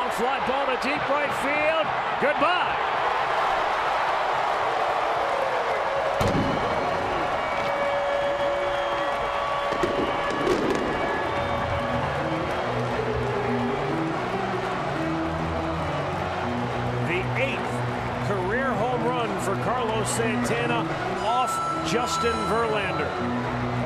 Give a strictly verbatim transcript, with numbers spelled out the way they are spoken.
fly ball to deep right field. Goodbye. The eighth career home run for Carlos Santana off Justin Verlander.